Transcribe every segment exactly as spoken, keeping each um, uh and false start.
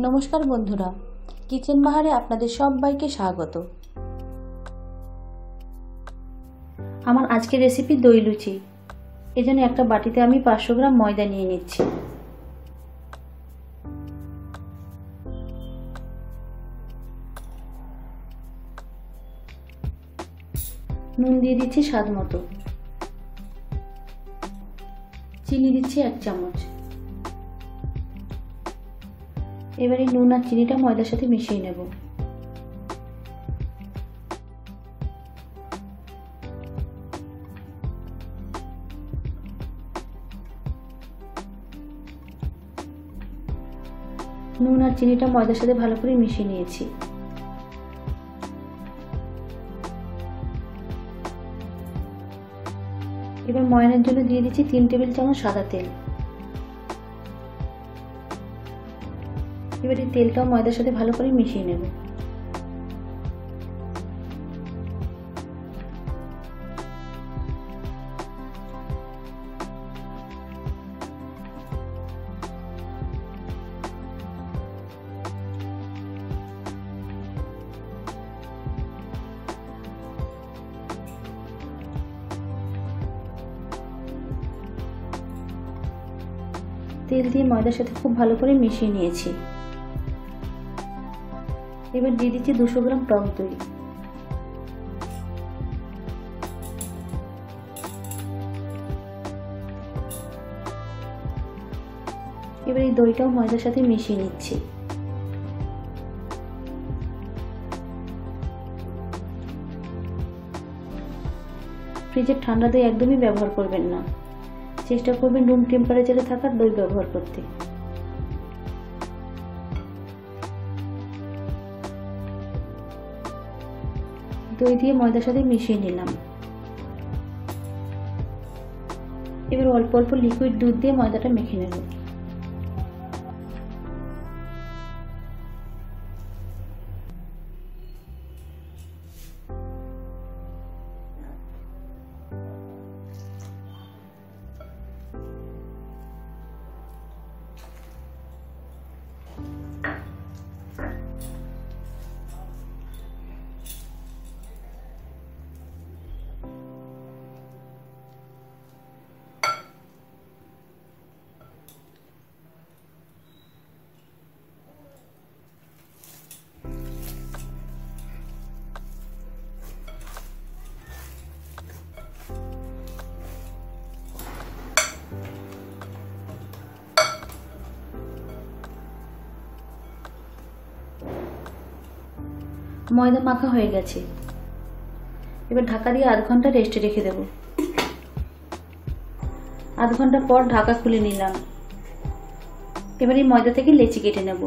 নমস্কার বন্ধুরা, কিচেন বাহারে আপনাদের সবাইকে স্বাগত। আমার আজকের রেসিপি দই লুচি। এজন্য একটা বাটিতে আমি পাঁচশো গ্রাম ময়দা নিয়ে নিচ্ছি। নুন দিয়ে দিচ্ছি স্বাদ মতো, চিনি দিচ্ছি এক চামচ। এবার এই নুন আর চিনিটা ময়দার সাথে মিশিয়ে নেব। নুন আর চিনিটা ময়দার সাথে ভালো করে মিশিয়ে নিয়েছি। এবার ময়ানের জন্য দিয়ে দিচ্ছি তিন টেবিল চামচ সাদা তেল। এবার এই তেলটাও ময়দার সাথে ভালো করে মিশিয়ে নেব। তেল দিয়ে ময়দার সাথে খুব ভালো করে মিশিয়ে নিয়েছি। এবার দিয়ে দিচ্ছি দুশো গ্রাম টক দই। এবার এই দইটাও ময়দার সাথে মিশিয়ে নিচ্ছি। ফ্রিজের ঠান্ডা দই একদমই ব্যবহার করবেন না, চেষ্টা করবেন রুম টেম্পারেচারে থাকা দই ব্যবহার করতে। দই দিয়ে ময়দার সাথে মিশিয়ে নিলাম। এবার অল্প অল্প লিকুইড দুধ দিয়ে ময়দাটা মেখে নেব। ময়দা মাখা হয়ে গেছে। এবার ঢাকা দিয়ে আধ ঘন্টা রেস্টে রেখে দেব। আধ ঘন্টা পর ঢাকা খুলে নিলাম। এবার এই ময়দা থেকে লেচি কেটে নেব।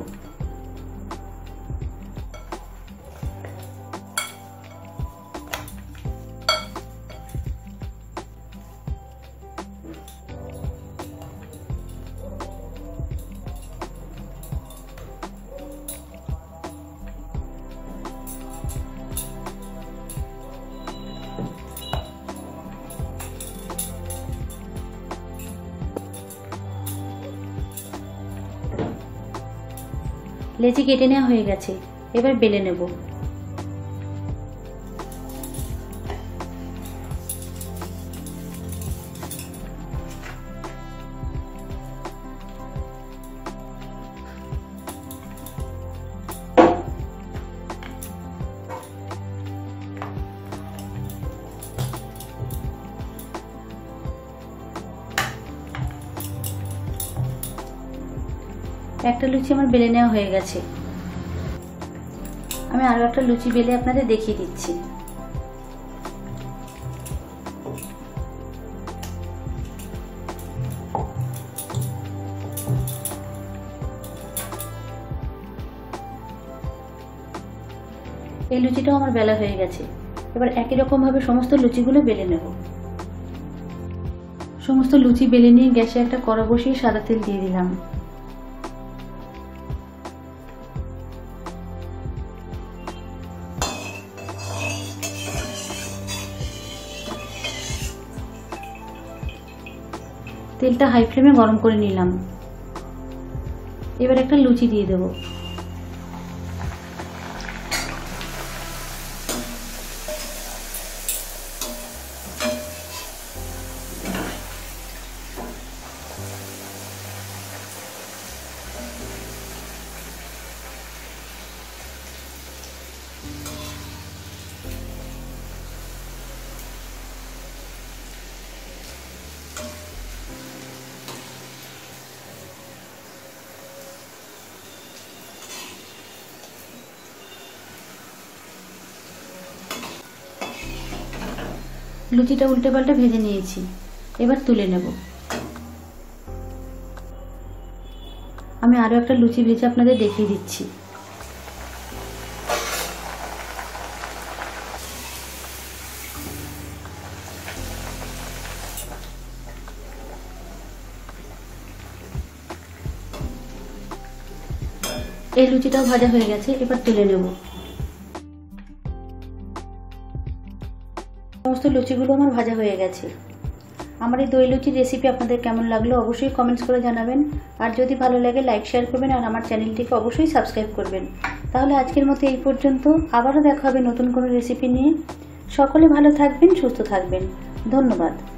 লেচি কেটে নেওয়া হয়ে গেছে। এবার বেলে নেব। একটা লুচি আমার বেলে নেওয়া হয়ে গেছে। আমি আরো একটা লুচি বেলে আপনাদের দেখিয়ে দিচ্ছি। এই লুচিটাও আমার বেলা হয়ে গেছে। এবার একই রকম ভাবে সমস্ত লুচিগুলো বেলে নেব। সমস্ত লুচি বেলে নিয়ে গ্যাসে একটা কড়া বসিয়ে সাদা তেল দিয়ে দিলাম। তেলটা হাই ফ্লেমে গরম করে নিলাম। এবার একটা লুচি দিয়ে দেব। লুচিটা উল্টে পাল্টে ভেজে নিয়েছি, এবার তুলে নেব। আমি আরো একটা লুচি ভেজে আপনাদের দেখিয়ে দিচ্ছি। এই লুচিটাও ভাজা হয়ে গেছে, এবার তুলে নেব। সমস্ত লুচিগুলো আমার ভাজা হয়ে গেছে। আমার এই দই লুচির রেসিপি আপনাদের কেমন লাগলো অবশ্যই কমেন্টস করে জানাবেন। আর যদি ভালো লাগে লাইক শেয়ার করবেন, আর আমার চ্যানেলটিকে অবশ্যই সাবস্ক্রাইব করবেন। তাহলে আজকের মতো এই পর্যন্ত, আবারও দেখা হবে নতুন কোনো রেসিপি নিয়ে। সকলে ভালো থাকবেন, সুস্থ থাকবেন। ধন্যবাদ।